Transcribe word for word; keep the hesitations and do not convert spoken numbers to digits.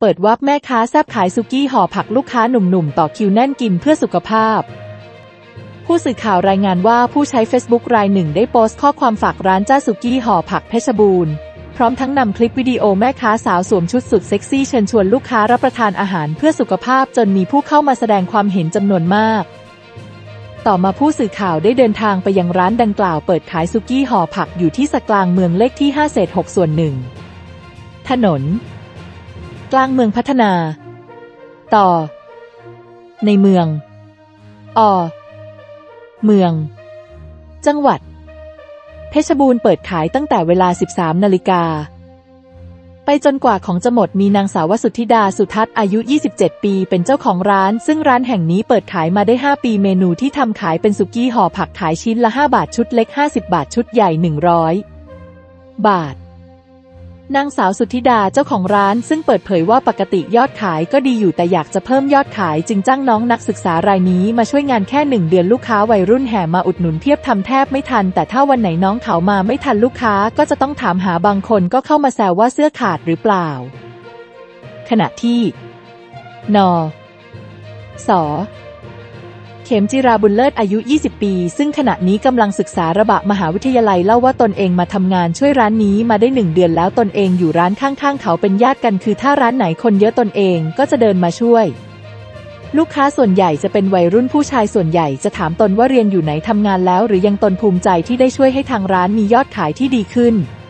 เปิดวาร์ปแม่ค้าแซ่บขายสุกี้ห่อผักลูกค้าหนุ่มๆต่อคิวแน่นกินเพื่อสุขภาพผู้สื่อข่าวรายงานว่าผู้ใช้ Facebook รายหนึ่งได้โพสต์ข้อความฝากร้านจ้าสุกี้ห่อผักเพชรบูรณ์พร้อมทั้งนำคลิปวิดีโอแม่ค้าสาวสวมชุดสุดเซ็กซี่เชิญชวนลูกค้ารับประทานอาหารเพื่อสุขภาพจนมีผู้เข้ามาแสดงความเห็นจำนวนมากต่อมาผู้สื่อข่าวได้เดินทางไปยังร้านดังกล่าวเปิดขายสุกี้ห่อผักอยู่ที่สกลางเมืองเลขที่ห้าเศษหกส่วนหนึ่งถนนกลางเมืองพัฒนาต่อในเมืองอเมืองจังหวัดเพชรบูรณ์เปิดขายตั้งแต่เวลา สิบสามนาฬิกาไปจนกว่าของจะหมดมีนางสาววสุทธิดาสุทัศน์อายุยี่สิบเจ็ดปีเป็นเจ้าของร้านซึ่งร้านแห่งนี้เปิดขายมาได้ห้าปีเมนูที่ทำขายเป็นสุกี้ห่อผักขายชิ้นละห้าบาทชุดเล็กห้าสิบบาทชุดใหญ่หนึ่งร้อยบาทนางสาวสุทธิดาเจ้าของร้านซึ่งเปิดเผยว่าปกติยอดขายก็ดีอยู่แต่อยากจะเพิ่มยอดขายจึงจ้างน้องนักศึกษารายนี้มาช่วยงานแค่หนึ่งเดือนลูกค้าวัยรุ่นแห่มาอุดหนุนเพียบทำแทบไม่ทันแต่ถ้าวันไหนน้องเขามาไม่ทันลูกค้าก็จะต้องถามหาบางคนก็เข้ามาแซวว่าเสื้อขาดหรือเปล่าขณะที่นสเข็มจิราบุญเลิศอายุยี่สิบปีซึ่งขณะนี้กำลังศึกษาระบะมหาวิทยาลัยเล่าว่าตนเองมาทำงานช่วยร้านนี้มาได้หนึ่งเดือนแล้วตนเองอยู่ร้านข้างๆเขาเป็นญาติกันคือถ้าร้านไหนคนเยอะตนเองก็จะเดินมาช่วยลูกค้าส่วนใหญ่จะเป็นวัยรุ่นผู้ชายส่วนใหญ่จะถามตนว่าเรียนอยู่ไหนทำงานแล้วหรือยังตนภูมิใจที่ได้ช่วยให้ทางร้านมียอดขายที่ดีขึ้น